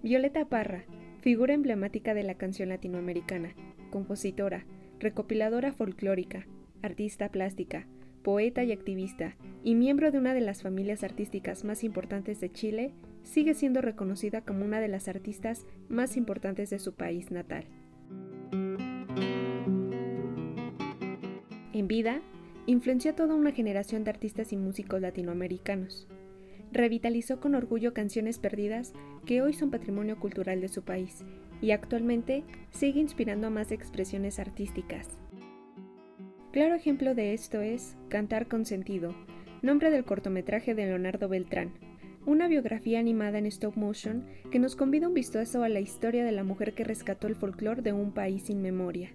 Violeta Parra, figura emblemática de la canción latinoamericana, compositora, recopiladora folclórica, artista plástica, poeta y activista, y miembro de una de las familias artísticas más importantes de Chile, sigue siendo reconocida como una de las artistas más importantes de su país natal. En vida, influenció a toda una generación de artistas y músicos latinoamericanos. Revitalizó con orgullo canciones perdidas que hoy son patrimonio cultural de su país y actualmente sigue inspirando a más expresiones artísticas. Claro ejemplo de esto es Cantar con Sentido, nombre del cortometraje de Leonardo Beltrán, una biografía animada en stop motion que nos convida un vistazo a la historia de la mujer que rescató el folclore de un país sin memoria.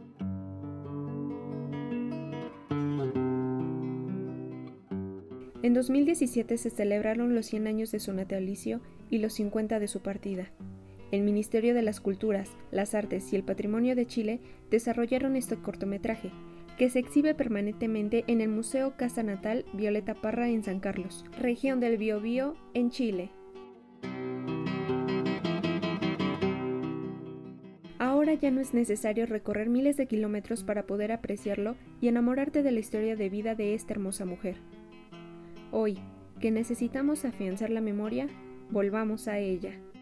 En 2017 se celebraron los 100 años de su natalicio y los 50 de su partida. El Ministerio de las Culturas, las Artes y el Patrimonio de Chile desarrollaron este cortometraje, que se exhibe permanentemente en el Museo Casa Natal Violeta Parra en San Carlos, región del Biobío, en Chile. Ahora ya no es necesario recorrer miles de kilómetros para poder apreciarlo y enamorarte de la historia de vida de esta hermosa mujer. Hoy, que necesitamos afianzar la memoria, volvamos a ella.